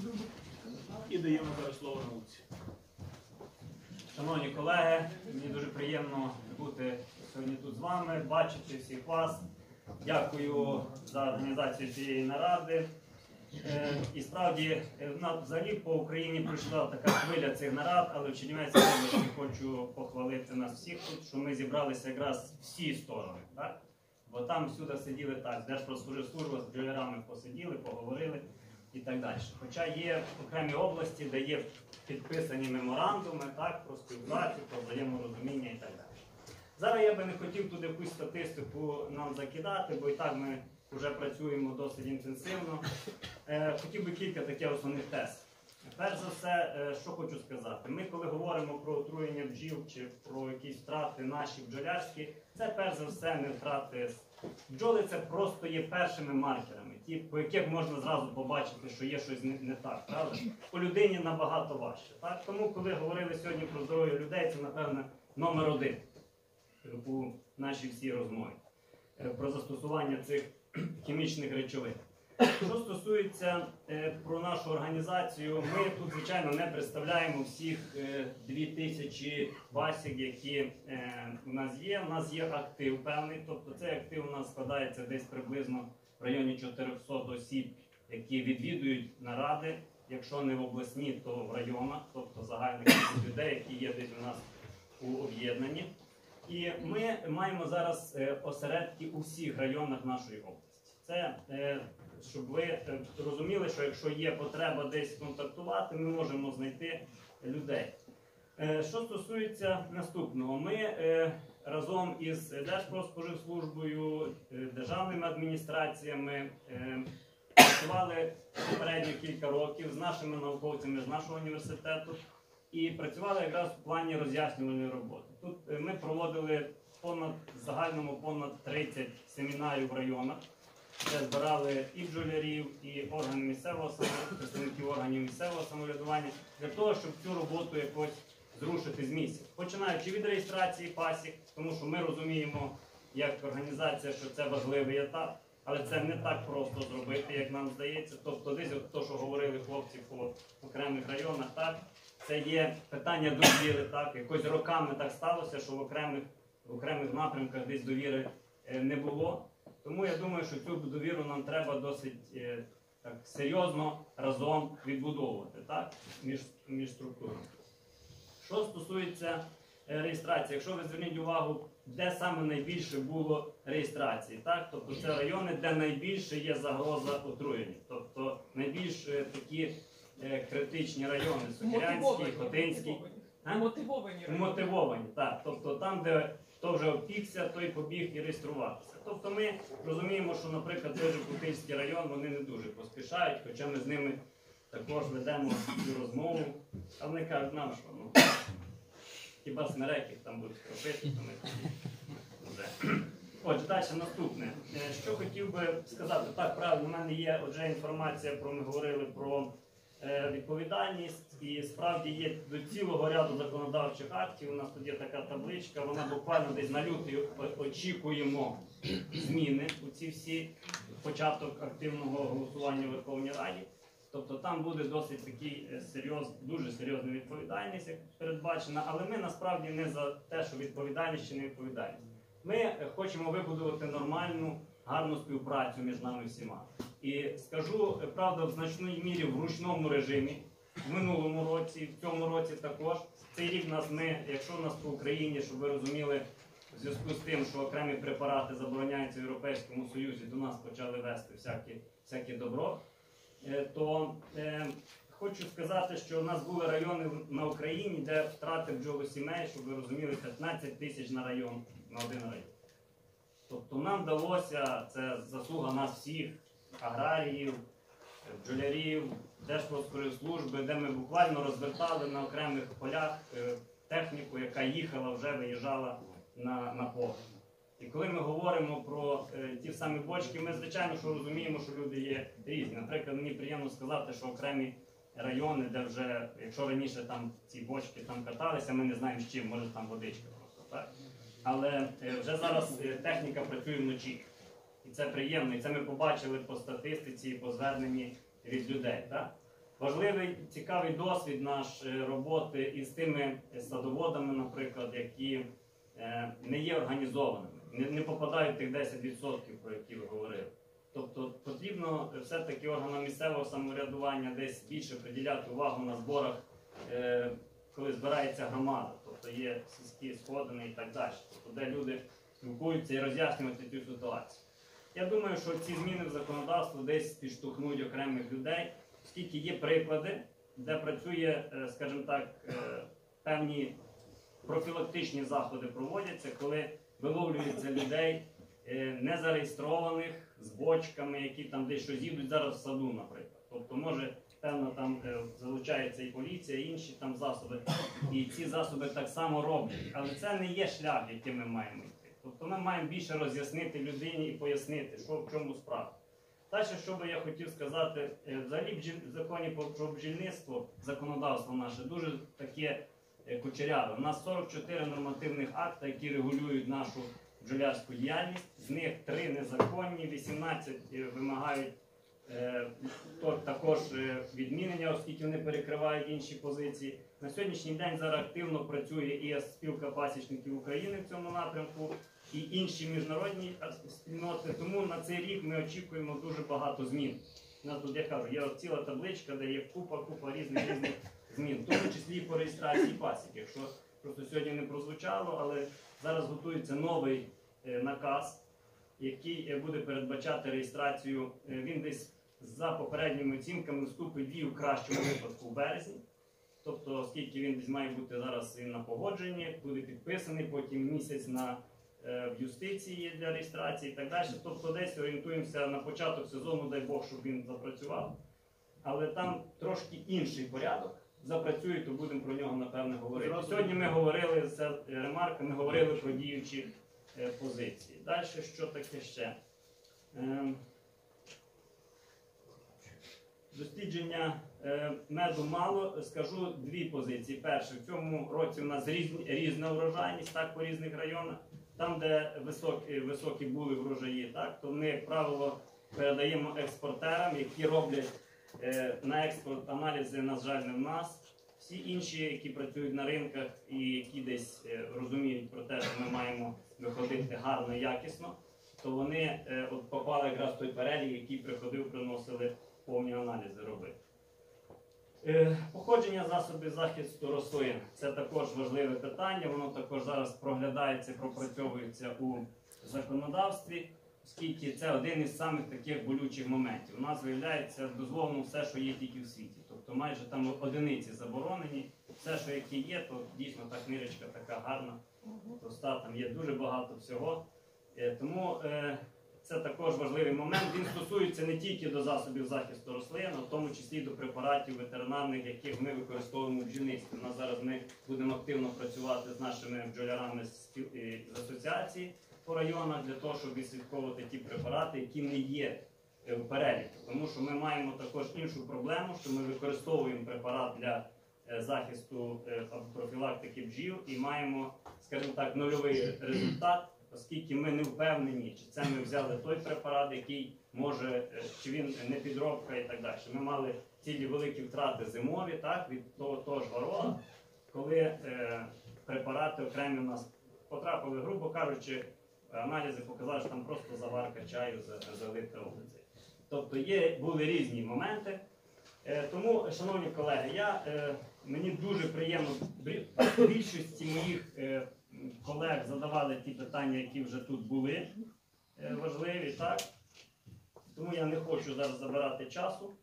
І даємо зараз слово науці. Шановні колеги, мені дуже приємно бути сьогодні тут з вами, бачити всіх вас. Дякую за організацію цієї наради. І справді, взагалі по Україні пройшла така хвиля цих нарад, але в Чернівецькій області хочу похвалити нас всіх тут, що ми зібралися якраз всі сторони. Так? Бо там всюди сиділи так, Держпродспоживслужба з бджолярами посиділи, поговорили і так далі. Хоча є окремі області, де є підписані меморандуми так, про співпрацю, про взаєморозуміння і так далі. Зараз я би не хотів туди якусь статистику нам закидати, бо і так ми вже працюємо досить інтенсивно. Хотів би кілька таких основних тез. Перш за все, що хочу сказати. Ми, коли говоримо про отруєння бджіл чи про якісь втрати наші бджолярські, це перш за все не втрати. Бджоли це просто є першими маркерами, ті, по яких можна зразу побачити, що є щось не так, правда? По людині набагато важче. Так? Тому, коли говорили сьогодні про здоров'я людей, це, напевно, номер один у нашій всій розмові про застосування цих хімічних речовин. Що стосується про нашу організацію, ми тут, звичайно, не представляємо всіх 2000 пасік, які у нас є. У нас є актив певний, тобто цей актив у нас складається десь приблизно в районі 400 осіб, які відвідують наради, якщо не в обласні, то в районах, тобто загальних людей, які є десь у нас у об'єднанні. І ми маємо зараз осередки у всіх районах нашої області. Це, щоб ви розуміли, що якщо є потреба десь контактувати, ми можемо знайти людей. Що стосується наступного, ми разом із Держпродспоживслужбою, державними адміністраціями працювали попередньо кілька років з нашими науковцями з нашого університету і працювали якраз в плані роз'яснювальної роботи. Тут ми проводили в загальному понад 30 семінарів в районах, де збирали і бджолярів, і органи місцевого самоврядування, представників органів місцевого самоврядування, для того, щоб цю роботу якось зрушити з місця. Починаючи від реєстрації пасік, тому що ми розуміємо, як організація, що це важливий етап, але це не так просто зробити, як нам здається. Тобто десь от те, що говорили хлопці по окремих районах, так, це є питання довіри, так, якось роками так сталося, що в окремих напрямках десь довіри не було. Тому я думаю, що цю довіру нам треба досить так, серйозно разом відбудовувати так, між структурами. Що стосується реєстрації, якщо ви зверніть увагу, де саме найбільше було реєстрації, так? Тобто це райони, де найбільше є загроза отруєння. Тобто найбільш такі критичні райони, Сокирянський, Хотинський. Мотивовані, так. Тобто там, де хто вже опікся, той побіг і реєструватися. Тобто ми розуміємо, що, наприклад, той же Хотинський район, вони не дуже поспішають, хоча ми з ними також ведемо цю розмову. А вони кажуть нам, що ну, хіба смереки там будуть робити, то ми вже. Отже, далі наступне. Що хотів би сказати, так, правильно, у мене є отже інформація, ми говорили про відповідальність, і справді є до цілого ряду законодавчих актів. У нас тут є така табличка, вона буквально десь на лютий очікуємо зміни у ці всі, початок активного голосування в Верховній Раді. Тобто там буде досить такий дуже серйозна відповідальність, як передбачена, але ми насправді не за те, що відповідальність чи не відповідальність. Ми хочемо вибудувати нормальну, гарну співпрацю між нами всіма. І скажу, правда, в значній мірі в ручному режимі, в минулому році, в цьому році також. Цей рік якщо у нас по Україні, щоб ви розуміли, в зв'язку з тим, що окремі препарати забороняються в Європейському Союзі, до нас почали вести всяке добро, то хочу сказати, що у нас були райони на Україні, де втрати бджолосімей, щоб ви розуміли, 15 тисяч на район, на один район. Тобто нам вдалося, це заслуга нас всіх, аграріїв, бджолярів, Держпродспоживслужби, де ми буквально розвертали на окремих полях техніку, яка вже виїжджала на поле. І коли ми говоримо про ті самі бочки, ми, звичайно, що розуміємо, що люди є різні. Наприклад, мені приємно сказати, що окремі райони, де вже, якщо раніше там ці бочки там каталися, ми не знаємо з чим, може там водичка просто, так? Але вже зараз техніка працює вночі. І це приємно, і це ми побачили по статистиці і по зверненні від людей. Так? Важливий, цікавий досвід наш роботи із тими садоводами, наприклад, які не є організованими, не попадають в тих 10%, про які ви говорили. Тобто потрібно все-таки органам місцевого самоврядування десь більше приділяти увагу на зборах, коли збирається громада, тобто є сільські сходини і так далі, тобто де люди спілкуються і роз'яснювати цю ситуацію. Я думаю, що ці зміни в законодавство десь підштовхнуть окремих людей, оскільки є приклади, де працює, скажімо так, певні профілактичні заходи проводяться, коли виловлюються людей незареєстрованих, з бочками, які там десь щось їдуть зараз в саду, наприклад. Тобто, може, певно, там залучається і поліція, і інші там засоби, і ці засоби так само роблять. Але це не є шлях, яким ми маємо йти. Тобто ми маємо більше роз'яснити людині і пояснити, що в чому справа. Далі, що би я хотів сказати, взагалі в законі про бджільництво, законодавство наше дуже таке кучеряве. У нас 44 нормативних акти, які регулюють нашу бджолярську діяльність, з них 3 незаконні, 18 вимагають також відмінення, оскільки вони перекривають інші позиції. На сьогоднішній день зараз активно працює і спілка пасічників України в цьому напрямку, і інші міжнародні спільноти. Тому на цей рік ми очікуємо дуже багато змін. У нас тут, я кажу, є ціла табличка, де є купа різних змін, в тому числі і по реєстрації пасік. Якщо просто сьогодні не прозвучало, але зараз готується новий наказ, який буде передбачати реєстрацію. Він десь за попередніми оцінками вступить в дію в кращому випадку в березні. Тобто, оскільки він десь має бути зараз на погодженні, буде підписаний, потім місяць в юстиції для реєстрації і так далі. Тобто десь орієнтуємося на початок сезону, дай Бог, щоб він запрацював. Але там трошки інший порядок. Запрацює, то будемо про нього, напевне, говорити. Сьогодні ми говорили, це ремарка, ми говорили про діючі позиції. Далі, що таке ще? Дослідження меду мало. Скажу 2 позиції. Перше, в цьому році у нас різна урожайність, так, по різних районах. Там, де високі були врожаї, так, то ми, як правило, передаємо експортерам, які роблять на експорт аналізи, на жаль, не в нас. Всі інші, які працюють на ринках і які десь розуміють про те, що ми маємо виходити гарно, якісно, то вони попали якраз в той перелік, який приходив, приносили повні аналізи робити. Походження засобів захисту рослин – це також важливе питання, воно також зараз проглядається, пропрацьовується у законодавстві, оскільки це один із самих таких болючих моментів. У нас, виявляється, дозволено все, що є тільки в світі. Тобто майже там одиниці заборонені. Все, що яке є, то дійсно та книжечка така гарна, проста, там є дуже багато всього. Тому це також важливий момент. Він стосується не тільки до засобів захисту рослин, а в тому числі і до препаратів ветеринарних, яких ми використовуємо в бджільництві. У нас зараз ми будемо активно працювати з нашими бджолярами з асоціації по районах для того, щоб відслідковувати ті препарати, які не є в переліку. Тому що ми маємо також іншу проблему, що ми використовуємо препарат для захисту профілактики бджіл і маємо, скажімо так, нульовий результат, оскільки ми не впевнені, чи це ми взяли той препарат, який може, чи він не підробка і так далі. Ми мали цілі великі втрати зимові, так, від того ж ворога, коли препарати окремі у нас потрапили, грубо кажучи, аналізи показали, що там просто заварка чаю залита вулиці. Тобто були різні моменти. Тому, шановні колеги, мені дуже приємно, більшості моїх колег задавали ті питання, які вже тут були важливі, так? Тому я не хочу зараз забирати часу.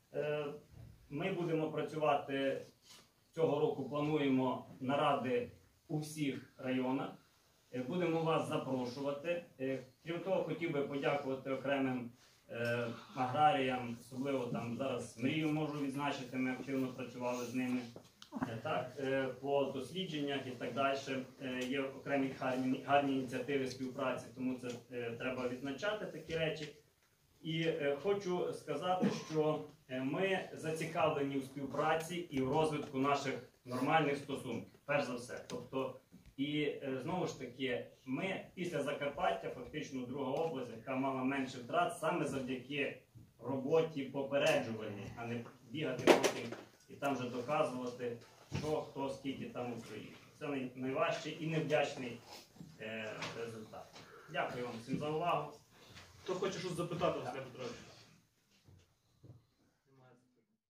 Ми будемо працювати цього року, плануємо наради у всіх районах. Будемо вас запрошувати. Крім того, хотів би подякувати окремим аграріям, особливо там зараз Мрію можу відзначити, ми активно працювали з ними. Так, по дослідженнях і так далі. Є окремі гарні ініціативи співпраці, тому це треба відзначати такі речі. І хочу сказати, що ми зацікавлені у співпраці і в розвитку наших нормальних стосунків, перш за все. Тобто, і знову ж таки, ми після Закарпаття, фактично друга область, яка мала менше втрат, саме завдяки роботі попереджувальній, а не бігати потім і там вже доказувати, що, хто, скільки там Україні. Це найважчий і невдячний результат. Дякую вам всім за увагу. Хто хоче щось запитати, Василь Петрович?